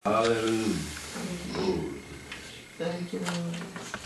Hallelujah. Thank you, Lord.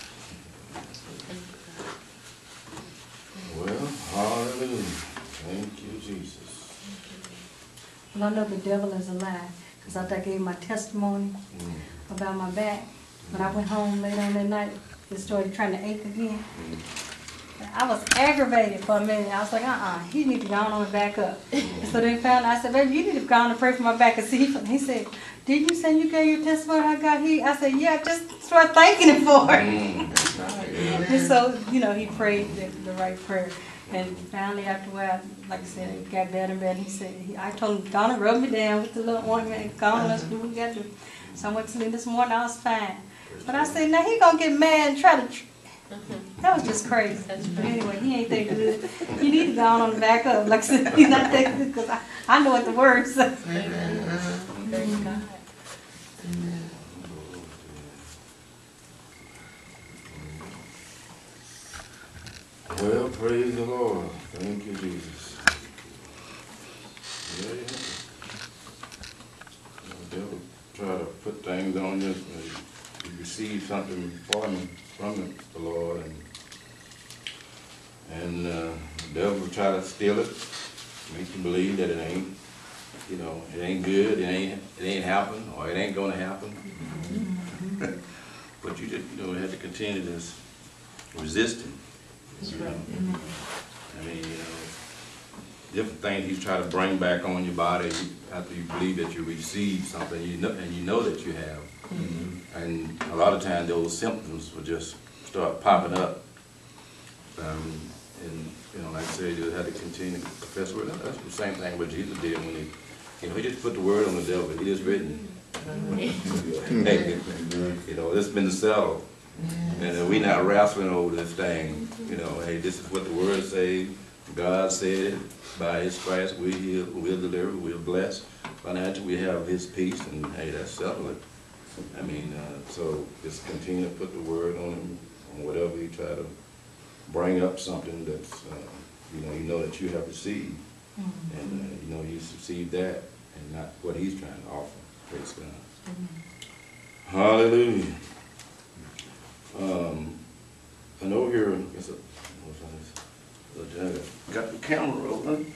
Well, hallelujah. Thank you, Jesus. Well, I know the devil is a lie, because after I gave my testimony about my back, when I went home late on that night, it started trying to ache again. I was aggravated for a minute. I was like, he need to go on and back up. So they found, I said, baby, you need to go on and pray for my back and see. He said, didn't you say you gave your testimony I got here? I said, yeah, just start thanking him for it. And so, he prayed the right prayer. And finally, after a while, like I said, it got better and better. He said, I told him, go on and rub me down with the little ointment and go on, let's do what we got to do. So I went to sleep this morning, I was fine. But I said, now he gonna get mad and try to... That was just crazy. But anyway, he ain't that good. You need to go on and back up. Like I said, he's not that good because I know what the word says. Thank God. Well, praise the Lord. Thank you, Jesus. Yeah. The devil try to put things on you. You receive something from the Lord, and the devil try to steal it, make you believe that it ain't, it ain't good, it ain't happened, or it ain't gonna happen. But you just, have to continue to resist him. That's right. I mean, different things he's trying to bring back on your body after you believe that you received something, and you know that you have. And a lot of times those symptoms will just start popping up. And like I said, you have to continue to confess the word. That's the same thing what Jesus did when he just put the word on the devil. It is written. It's been settled. And we not wrestling over this thing. Hey, this is what the word says. God said, by his stripes we'll deliver, we'll bless. Financially, we have his peace, and hey, that's settled. I mean, so just continue to put the word on him, on whatever you try to bring up something that's, you know that you have received. And, you receive that and not what he's trying to offer. Praise God. Hallelujah. And over here, got the camera rolling.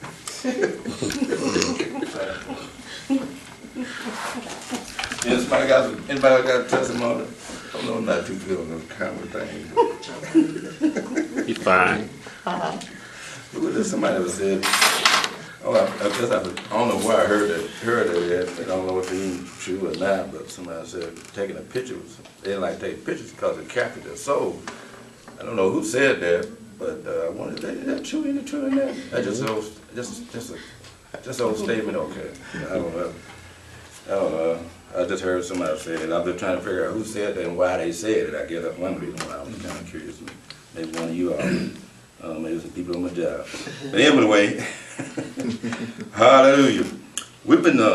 Anybody got a testimony? I know I'm not too good on those camera things. You're fine. Somebody was said, I don't know where I heard it at. I don't know if it's true or not, but somebody said taking a picture, they didn't like taking pictures because it captured their soul. I don't know who said that, but I wondered, is that true? Any true in that? That's just an old statement, okay. I don't know. I just heard somebody say it. I've been trying to figure out who said that and why they said it. I guess that's one reason why I was kind of curious. Maybe one of you all, maybe some people on my job. But anyway, hallelujah. We've been,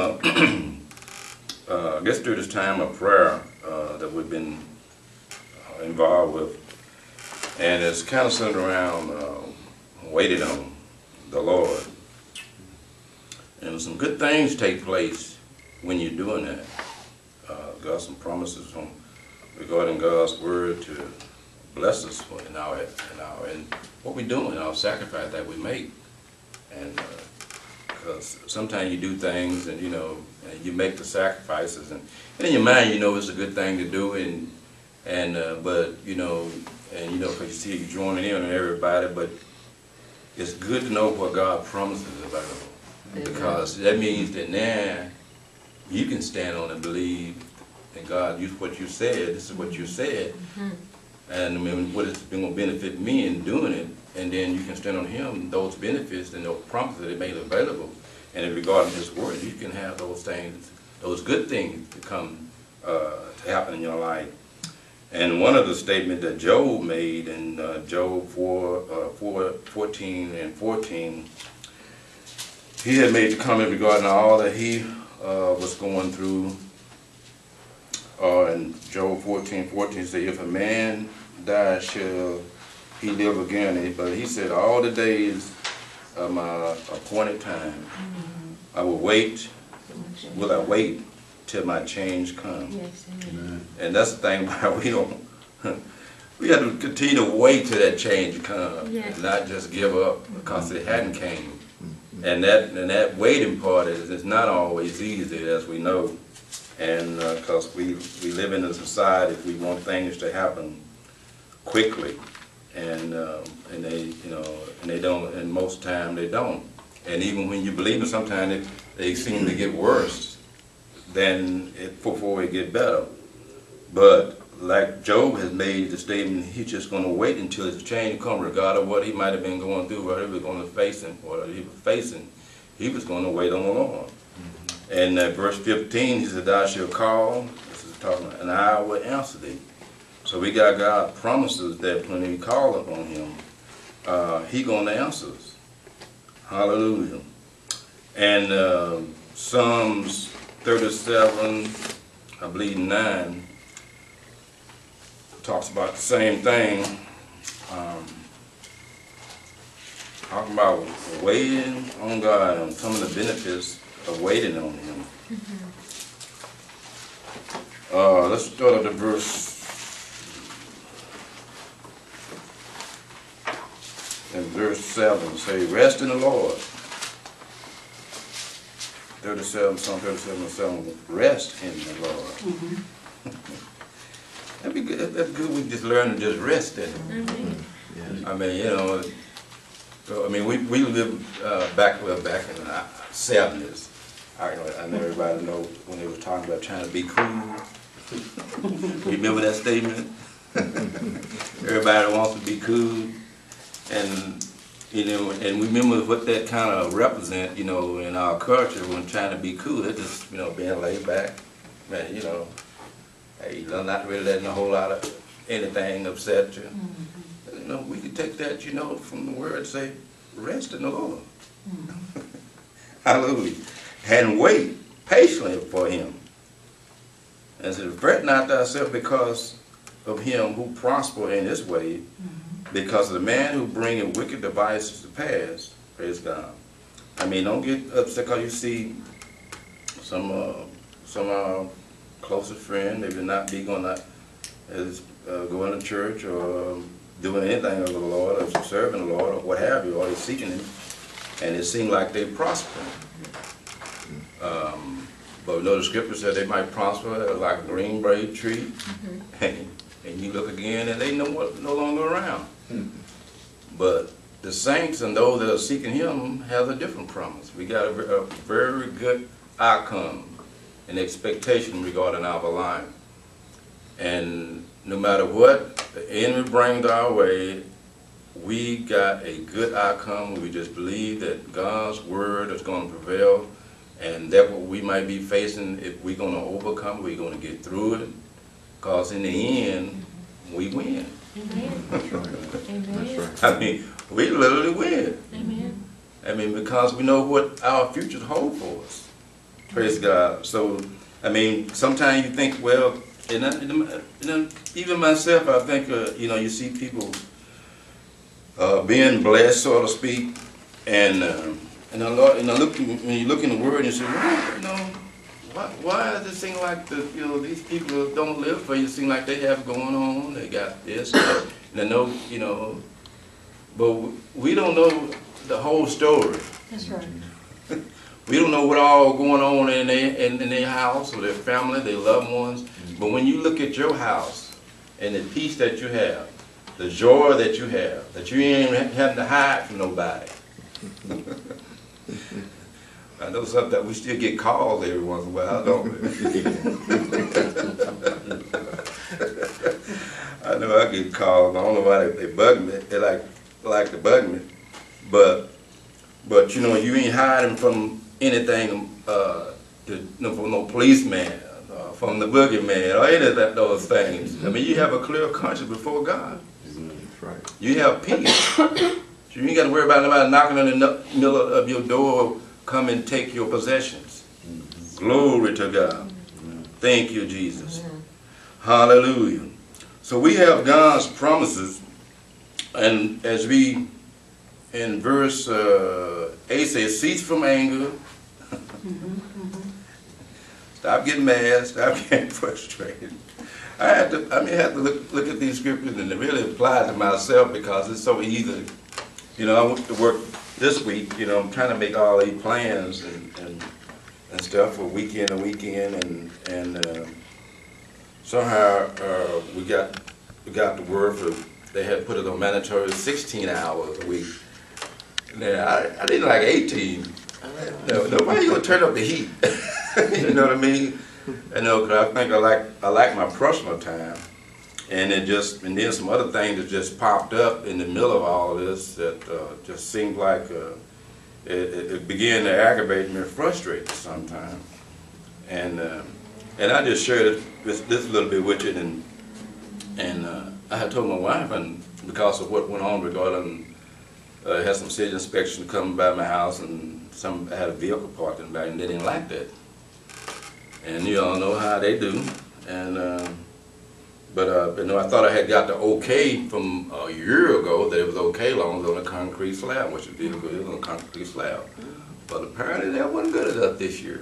I guess through this time of prayer that we've been involved with, and it's kind of centered around waiting on the Lord. And some good things take place when you're doing that. Got some promises regarding God's word to bless us in what we're doing, our sacrifice that we make. And because sometimes you do things and and you make the sacrifices, and in your mind it's a good thing to do, but because you see you joining in on everybody, but it's good to know what God promises about it, because that means that now you can stand on and believe that God used what you said. This is what you said, and I mean, what is going to benefit me in doing it, and then you can stand on Him, those benefits and those promises that He made available, and in regarding His word, you can have those things, those good things to come to happen in your life. And one of the statements that Job made in Job 14 and 14, he had made the comment regarding all that he was going through. In Job 14:14, he said, if a man die, shall he live again? But he said, all the days of my appointed time, I will wait. Will I wait till my change comes. Yes, amen. And that's the thing about we have to continue to wait till that change comes, Yes. and not just give up because it hadn't came. And that waiting part is not always easy, as we know, and because we live in a society, we want things to happen quickly, and they don't, and most time they don't. And even when you believe it, sometimes they seem to get worse than before it get better. But like Job has made the statement, he's just going to wait until his change comes, regardless of what he might have been going through, whatever he was going to facing, he was going to wait on the Lord. And verse 15, he said, "Thou shalt call," this is talking about, "and I will answer thee." So we got God promises that when we call upon him, he going to answer us. Hallelujah. And Psalms 37, I believe 9, talks about the same thing. Talking about waiting on God and some of the benefits of waiting on him. Let's start at the verse. In verse 7, say, "Rest in the Lord." 37, Psalm 37:7, rest in the Lord. That'd be good. That's good. We just learn to just rest in Him. I mean, we lived back in the 70s. I know everybody know when they were talking about trying to be cool. Remember that statement? Everybody wants to be cool. And and we remember what that kind of represent, in our culture when trying to be cool. It's just, being laid back, man. Hey, not really letting a whole lot of anything upset you. We could take that, from the word, say, rest in the Lord. Hallelujah. And wait patiently for Him. And said, "Fret not thyself because of him who prosper in his way, because of the man who bringeth wicked devices to pass." Praise God. Don't get upset because you see some closest friend, they will not be going to church or doing anything of the Lord or serving the Lord or what have you, or they're seeking Him, and it seems like they prosper. But the Scripture said they might prosper like a green braid tree, and you look again and they no longer around. But the saints and those that are seeking Him have a different promise. We got a very good outcome and expectation regarding our life. And no matter what the enemy brings our way, we got a good outcome. We just believe that God's word is going to prevail, and that what we might be facing, if we're going to overcome, we're going to get through it, because in the end, we win. Amen. That's right. Amen. That's right. We literally win. Amen. Because we know what our futures hold for us. Praise God. So, sometimes you think, well, and even myself, I think, you see people being blessed, so to speak, and when you look in the Word and you say, well, why does it seem like these people don't live for you? It seems like they have going on, they got this, and I know, but we don't know the whole story. That's right. We don't know what all going on in their house or their family, their loved ones. But when you look at your house and the peace that you have, the joy that you have, that you ain't having to hide from nobody. I know something that we still get calls every once in a while, don't we? I know I get calls. I don't know why they bug me. They like to bug me. But you ain't hiding from anything from no policeman, from the boogeyman, or any of those things. You have a clear conscience before God. That's right. You have peace. You ain't got to worry about nobody knocking on the middle of your door, come and take your possessions. Glory to God. Thank you, Jesus. Hallelujah. So we have God's promises, and as we in verse 8 says, "Cease from anger." Stop getting mad. Stop getting frustrated. I had to look at these scriptures and really apply to myself because it's so easy. You know, I went to work this week. You know, I'm trying to make all these plans and stuff for weekend and somehow we got the word for they had put it on mandatory 16 hours a week. Now I didn't like 18. No, why are you gonna turn up the heat? You know what I mean? I know, because I think I like my personal time, and then some other things that just popped up in the middle of all of this that just seemed like it began to aggravate me and frustrate me sometimes. And I just shared this a little bit with you, and I had told my wife, and because of what went on regarding had some city inspection coming by my house, and I had a vehicle parked in the back, and they didn't like that. And you all know how they do. And but you know, I thought I had got the okay from a year ago that it was okay long as it was on a concrete slab, which the vehicle is on a concrete slab. But apparently that wasn't good enough this year.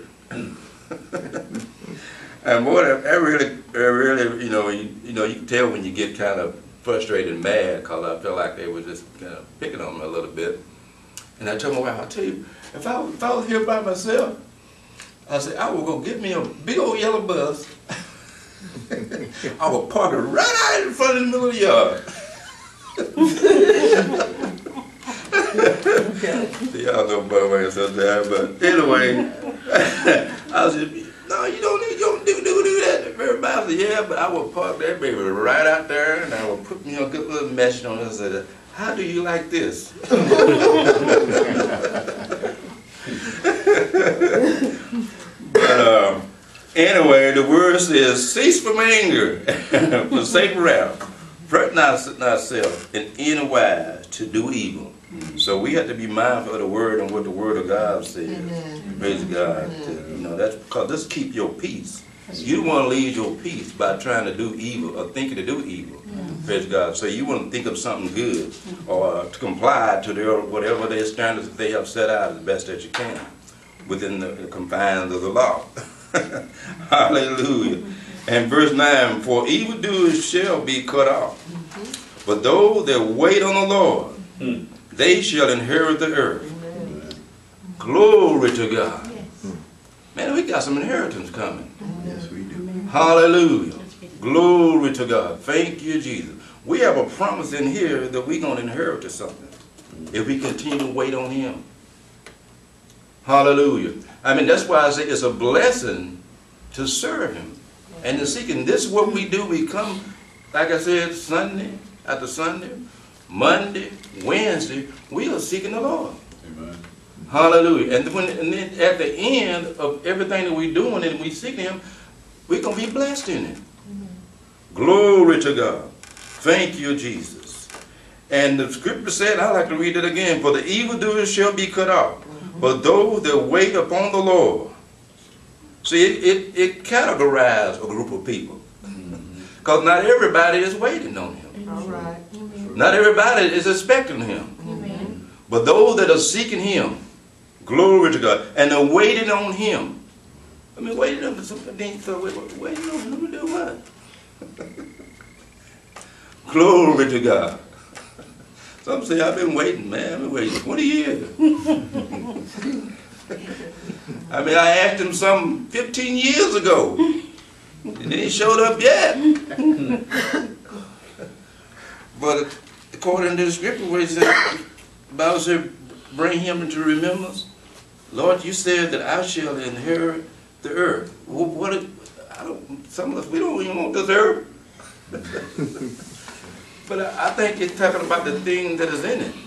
And boy, that really, you know, you can tell when you get kind of frustrated and mad, because I felt like they were just kind of picking on me a little bit. And I told my wife, I'll tell you, if I was here by myself, I said, I will go get me a big old yellow bus. I will park it right out in front of the middle of the yard. Y'all know about way sometimes, but anyway, I said, no, you don't do that. Everybody said, yeah, but I will park that baby right out there, and I will put me a good little mesh on it and say, how do you like this? But anyway, the word says, cease from anger, forsake wrath, fret not thyself in any wise to do evil. So we have to be mindful of the word and what the word of God says. Amen. Praise God. You know, that's because this keep your peace. You don't want to lose your peace by trying to do evil or thinking to do evil. Praise God. So you want to think of something good or to comply to their whatever their standards that they have set out as best that you can within the confines of the law. Hallelujah. And verse 9, for evildoers shall be cut off, but those that wait on the Lord, they shall inherit the earth. Glory to God. Man, we got some inheritance coming. Yes, we do. Hallelujah. Glory to God. Thank you, Jesus. We have a promise in here that we're going to inherit something if we continue to wait on Him. Hallelujah. I mean, that's why I say it's a blessing to serve Him and to seek Him. This is what we do. We come, like I said, Sunday after Sunday, Monday, Wednesday, we are seeking the Lord. Amen. Hallelujah. And then at the end of everything that we're doing and we seek Him, we're going to be blessed in it. Glory to God. Thank you, Jesus. And the scripture said, I like to read it again, for the evildoers shall be cut off, but those that wait upon the Lord. See, it categorizes a group of people. Because not everybody is waiting on Him. All right. Not everybody is expecting Him. Amen. But those that are seeking Him, glory to God, and are waiting on Him. I mean, waiting on something, waiting on Him to do what? Glory to God. Some say, I've been waiting, man. I've been waiting 20 years. I mean, I asked Him some 15 years ago. And He showed up yet. But according to the scripture where He said, the Bible said, bring Him into remembrance. Lord, you said that I shall inherit the earth. Some of us, we don't even want this earth. But I think it's talking about the thing that is in it.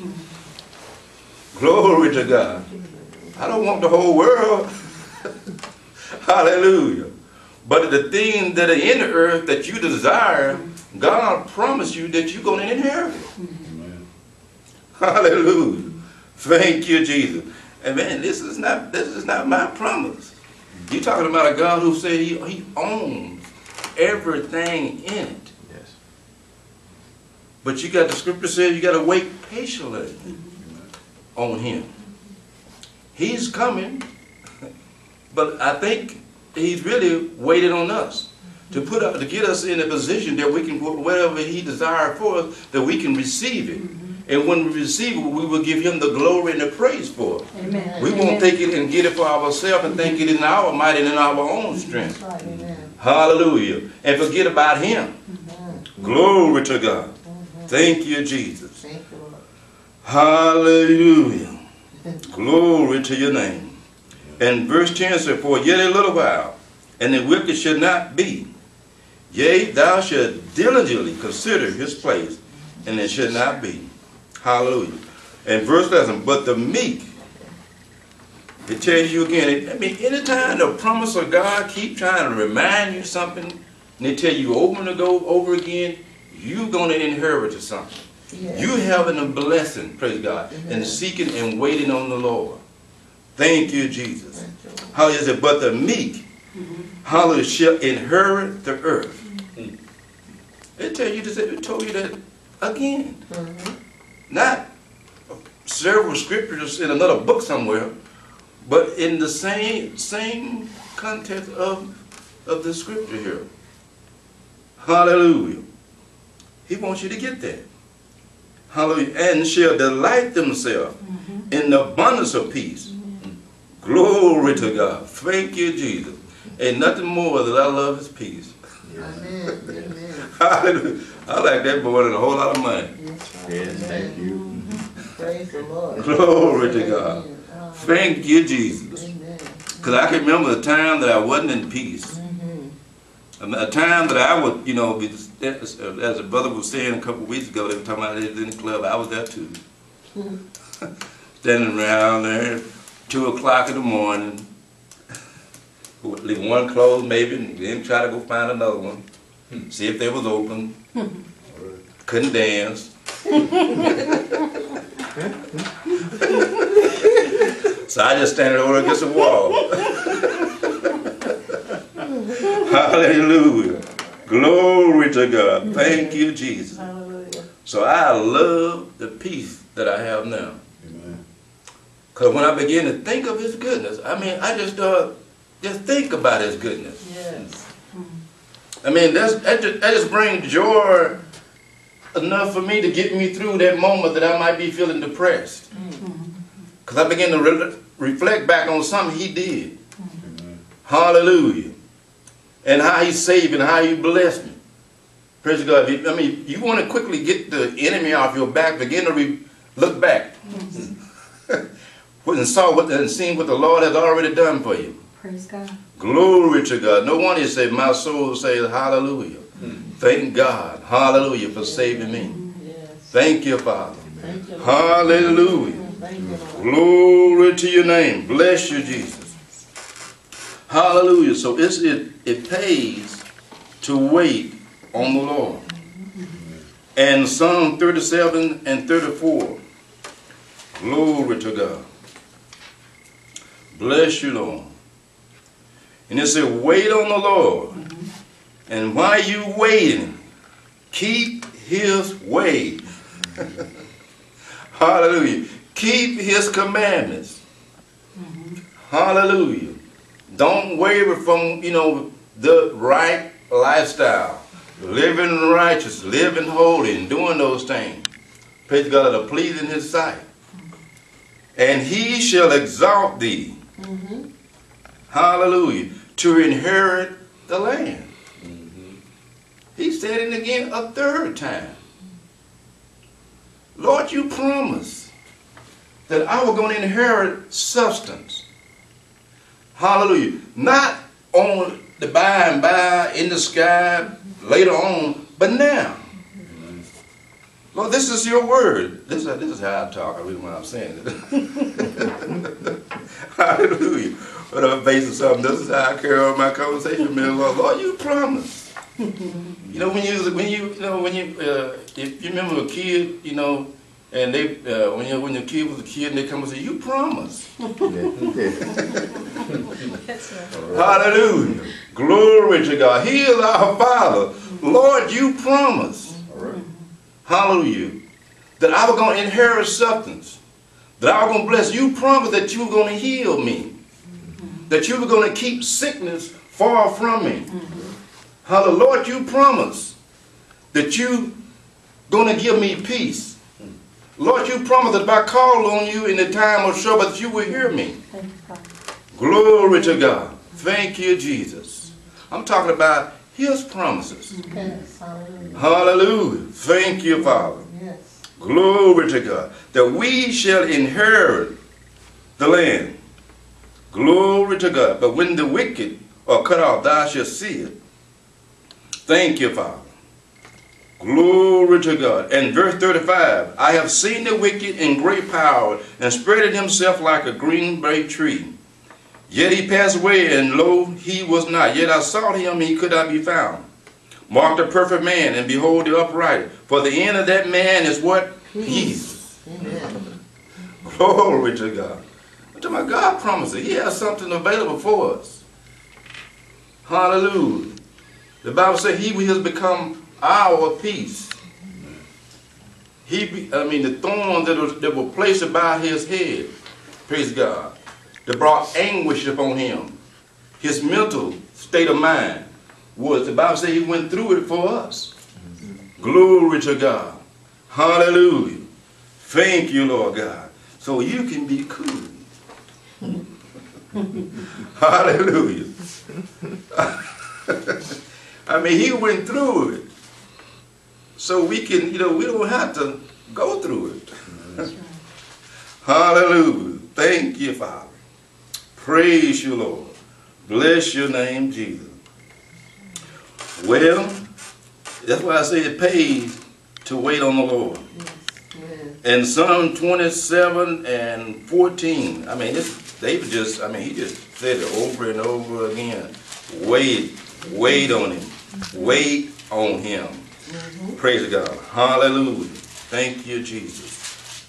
Glory to God. I don't want the whole world. Hallelujah. But the things that are in the earth that you desire, God promised you that you're going to inherit it. Amen. Hallelujah. Thank you, Jesus. And man, this is not my promise. You're talking about a God who said He owns everything in it. Yes. But you got the scripture says you got to wait patiently on Him. He's coming, but I think He's really waited on us to to get us in a position that we can, whatever He desired for us, that we can receive it. And when we receive it, we will give Him the glory and the praise for it. Amen. We won't take it and get it for ourselves and think it in our might and in our own strength. That's right, amen. Hallelujah. And forget about Him. Glory to God. Thank you, Jesus. Thank you, Lord. Hallelujah. Glory to your name. And verse 10 says, for yet a little while, and the wicked should not be. Yea, thou shalt diligently consider his place, and it should not be. Hallelujah. And verse 11, but the meek, it tells you again, I mean, anytime the promise of God keep trying to remind you something, and they tell you over and over again, you're going to inherit something. Yes. You having a blessing, praise God, and seeking and waiting on the Lord. Thank you, Jesus. Thank you, Lord. Hallelujah. But the meek, hallelujah, shall inherit the earth. It told you that again. Not several scriptures in another book somewhere, but in the same context of the scripture here. Hallelujah. He wants you to get that. Hallelujah. And shall delight themselves in the abundance of peace. Glory to God. Thank you, Jesus. Ain't nothing more that I love is peace. Amen. Amen. Hallelujah. I like that more than a whole lot of money. Yes, right. Yes, Amen. thank you. Praise the Lord. Glory to God. Amen. Thank you, Jesus. Amen. Because I can remember the time that I wasn't in peace. A time that I would, you know, as a brother was saying a couple of weeks ago, they were talking about it in the club. I was there too. Standing around there, 2 o'clock in the morning, would leave one closed maybe, and then try to go find another one, see if they was open. Couldn't dance. So I just standing over against the wall. Hallelujah. Glory to God. Thank you, Jesus. Hallelujah. So I love the peace that I have now. Because when I begin to think of His goodness, I mean, I just think about His goodness. Yes. I mean, that just brings joy enough for me to get me through that moment that I might be feeling depressed. Because I begin to reflect back on something He did. Hallelujah. And how He saved and how He blessed me. Praise God. I mean, you want to quickly get the enemy off your back, begin to look back. And seen what the Lord has already done for you. Praise God. Glory to God. No wonder He said, my soul says hallelujah. Thank God. Hallelujah for saving me. Yes. Thank you, Father. Thank you, Lord. Hallelujah. Thank you, Lord. Glory to your name. Bless you, Jesus. Hallelujah. So it pays to wait on the Lord. And Psalm 37 and 34. Glory to God. Bless you, Lord. And it said, wait on the Lord. And while you waiting, keep His way. Hallelujah. Keep His commandments. Hallelujah. Don't waver from, the right lifestyle. Living righteous, living holy, and doing those things. Praise God, that are pleasing in His sight. And He shall exalt thee. Hallelujah. To inherit the land. He said it again a third time. Lord, you promised that I was going to inherit substance. Hallelujah. Not on the by and by, in the sky, later on, but now. Lord, this is your word. This is how I talk. I really when I'm saying it. Hallelujah. But on the basis of something, this is how I carry on my conversation with the Lord. Lord, you promised. If you remember a kid, and they when your kid was a kid and they come and say, you promised. Hallelujah. Glory to God. He is our Father. Lord, you promised. Hallelujah. That I was going to inherit substance. That I was going to bless. You promised that you were going to heal me. That you were going to keep sickness far from me. Hallelujah. Lord, you promised that you gonna give me peace. Lord, you promised that if I call on you in the time of trouble, that you will hear me. Thank you, Father. Glory to God. Thank you, Jesus. I'm talking about his promises. Yes, hallelujah. Hallelujah. Thank you, Father. Yes. Glory to God. That we shall inherit the land. Glory to God. But when the wicked are cut off, thou shalt see it. Thank you, Father. Glory to God. And verse 35, I have seen the wicked in great power, and spreaded himself like a green bay tree. Yet he passed away, and lo, he was not. Yet I sought him, and he could not be found. Mark the perfect man, and behold the upright. For the end of that man is what? Peace. Amen. Glory to God. I'm talking about God promises. He has something available for us. Hallelujah. The Bible says he has become our peace. The thorn that were placed about his head, praise God, that brought anguish upon him. His mental state of mind was, the Bible says he went through it for us. Glory to God. Hallelujah. Thank you, Lord God. So you can be cool. Hallelujah. He went through it. So we can, we don't have to go through it. Hallelujah. Thank you, Father. Praise you, Lord. Bless your name, Jesus. Well, that's why I say it pays to wait on the Lord. Yes. In Psalm 27 and 14, David just said it over and over again. Wait on him. Wait on him. Praise God. Hallelujah. Thank you, Jesus.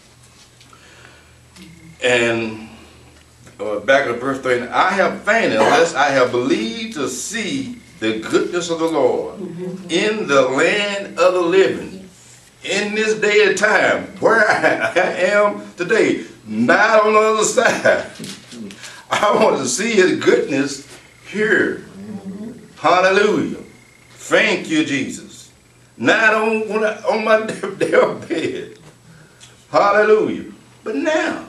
And back at verse 30, I have fainted unless I have believed to see the goodness of the Lord in the land of the living. In this day and time, where I am today, not on the other side. I want to see his goodness here. Hallelujah. Thank you, Jesus. Not on my deathbed. Hallelujah. But now.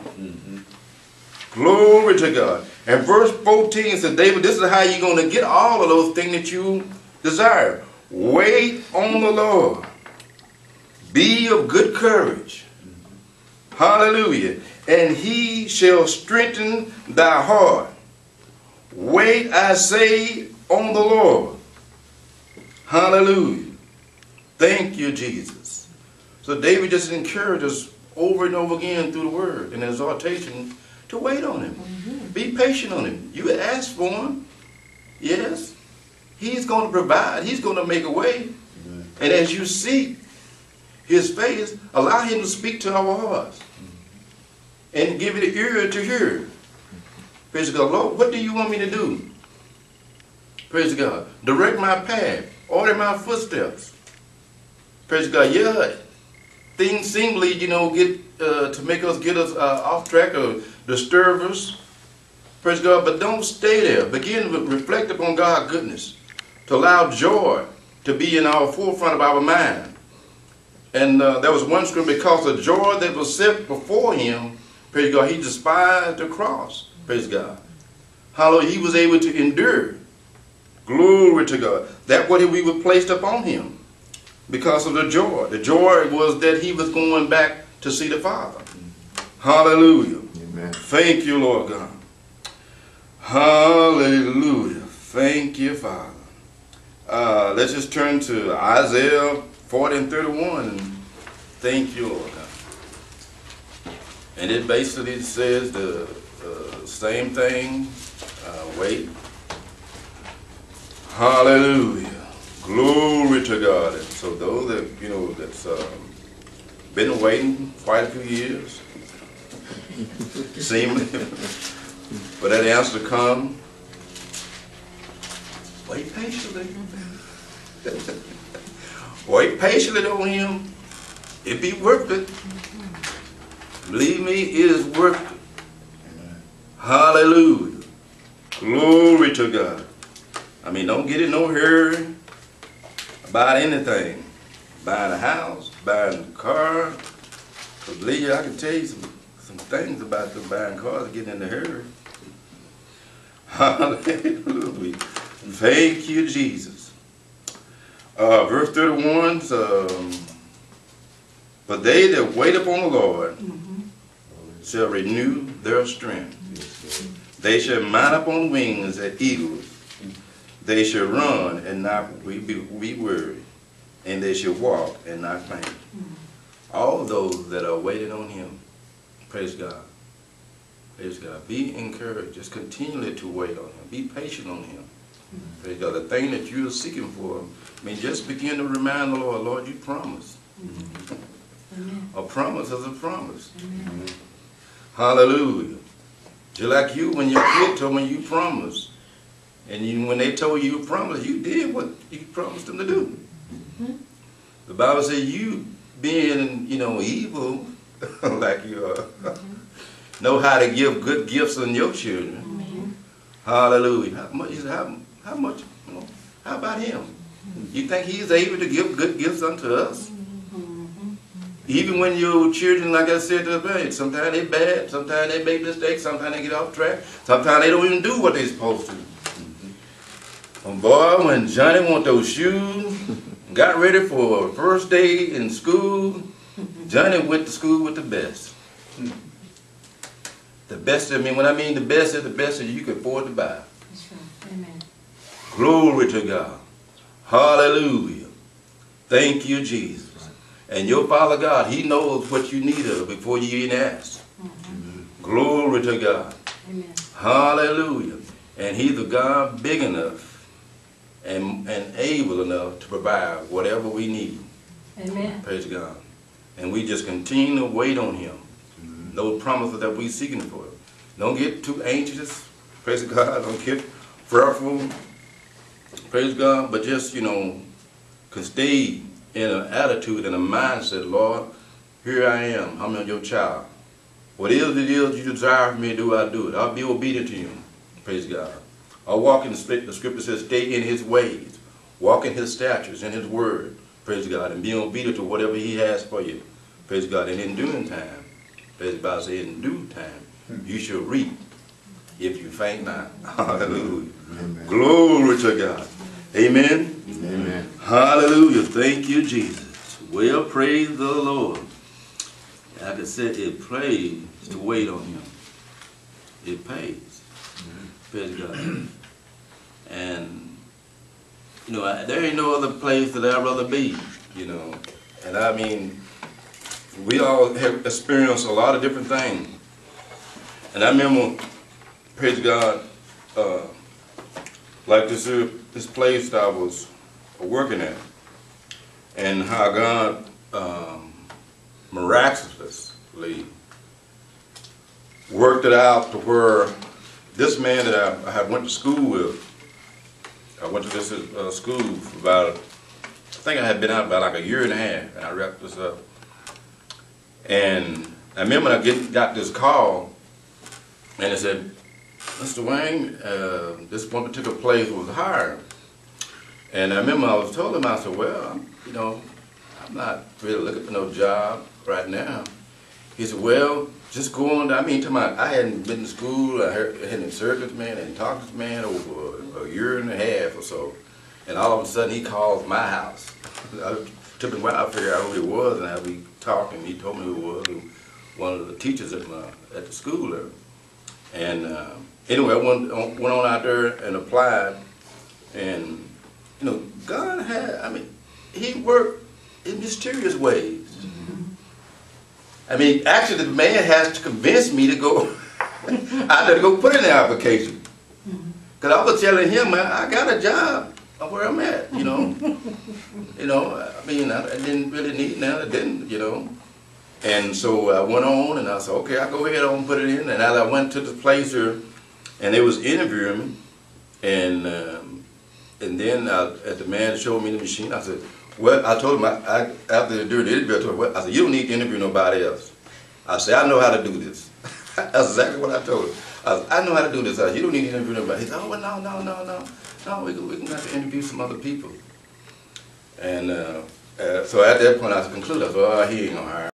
Glory to God. And verse 14 says, David, this is how you're going to get all of those things that you desire. Wait on the Lord. Be of good courage. Hallelujah. And he shall strengthen thy heart. Wait, I say, on the Lord. Hallelujah. Thank you, Jesus. So David just encouraged us over and over again through the word and exhortation to wait on him. Be patient on him. You ask for him. Yes. He's going to provide. He's going to make a way. And as you seek his face, allow him to speak to our hearts. And give it an ear to hear. Praise God. Lord, what do you want me to do? Praise God. Direct my path. Order my footsteps. Praise God. Yeah, things seemingly, get to make us get us off track or disturb us. Praise God. But don't stay there. Begin to reflect upon God's goodness. To allow joy to be in our forefront of our mind. And there was one scripture, because the joy that was set before him, praise God, he despised the cross. Praise God. Hallelujah. He was able to endure. Glory to God. That what we were placed upon him. Because of the joy. The joy was that he was going back to see the Father. Hallelujah. Amen. Thank you, Lord God. Hallelujah. Thank you, Father. Let's just turn to Isaiah 40 and 31. Thank you, Lord God. And it basically says the same thing. Wait. Hallelujah. Glory to God. And so those that that's been waiting quite a few years, seemingly, for that answer to come, wait patiently. Wait patiently on him. It be worth it. Believe me, it is worth it. Hallelujah. Glory to God. I mean, don't get in no hurry about anything. Buying a house, buying a car. Because, Lee, I can tell you some things about the buying cars and getting in a hurry. Hallelujah. Thank you, Jesus. Verse 31, but they that wait upon the Lord shall renew their strength. They shall mount up on wings as eagles. They shall run and not be weary, and they shall walk and not faint. All those that are waiting on him, praise God. Praise God. Be encouraged. Just continually to wait on him. Be patient on him. Praise God. The thing that you're seeking for, I mean, just begin to remind the Lord, Lord, you promised. A promise is a promise. Hallelujah. Just like you, when your kid told me you promised. And when they told you promised, you did what you promised them to do. The Bible says you being, evil, like you are, know how to give good gifts to your children. Hallelujah. How much, how about him? You think he's able to give good gifts unto us? Even when your children, like I said to the parents, sometimes they bad, sometimes they make mistakes, sometimes they get off track, sometimes they don't even do what they're supposed to. Boy, when Johnny want those shoes, got ready for first day in school, Johnny went to school with the best. The best, when I mean the best is the best that you could afford to buy. That's right. Amen. Glory to God. Hallelujah. Thank you, Jesus. And your Father God, he knows what you need of before you even ask. Glory to God. Amen. Hallelujah. And he's a God big enough and able enough to provide whatever we need. Amen. Praise God. And we just continue to wait on him. Those promises that we're seeking for. Don't get too anxious. Praise God. Don't get fearful. Praise God. But just, can stay in an attitude and a mindset, Lord, here I am. I'm your child. What is it is you desire for me to do, I'll do it. I'll be obedient to you. Praise God. I'll walk in the scripture says, stay in his ways. Walk in his statutes, in his word. Praise God. And be obedient to whatever he has for you. Praise God. And in due time, praise God, say in due time, you shall reap if you faint not. Hallelujah. Amen. Glory to God. Amen. Amen. Hallelujah. Thank you, Jesus. Well, praise the Lord. Like I said, it pays to wait on him. It pays. Praise God. And, there ain't no other place that I'd rather be, And I mean, we all have experienced a lot of different things. And I remember, praise God, like this place that I was working at, and how God miraculously worked it out to where this man that I had went to school with, I went to this school for about, I think I had been out about like a year and a half, and I wrapped this up. And I remember I got this call, and it said, Mr. Wayne, this one particular place was hired. And I remember I was told him, I said, well, I'm not really looking for no job right now. He said, well, just go on. I hadn't been to school. I hadn't served this man and talked to this man over a year and a half or so. And all of a sudden he calls my house. It took me a while to figure out who he was, and we talked, and he told me who he was, one of the teachers at the school there. And anyway, I went on out there and applied, and God had, he worked in mysterious ways. Actually, the man has to convince me to go out there to go put in the application. Because I was telling him, I got a job where I'm at, I didn't really need none, I didn't, And so I went on, and I said, okay, I'll go ahead and put it in. And as I went to the place here, and they was interviewing me, and then as the man showed me the machine, I said, well, I told him, after during the interview, I told him, I said, you don't need to interview nobody else. I said, I know how to do this. That's exactly what I told him. I said, I know how to do this. I said, you don't need to interview nobody. He said, oh, well, no. no, we can have to interview some other people. And so at that point, I concluded, I said, well, he ain't gonna hire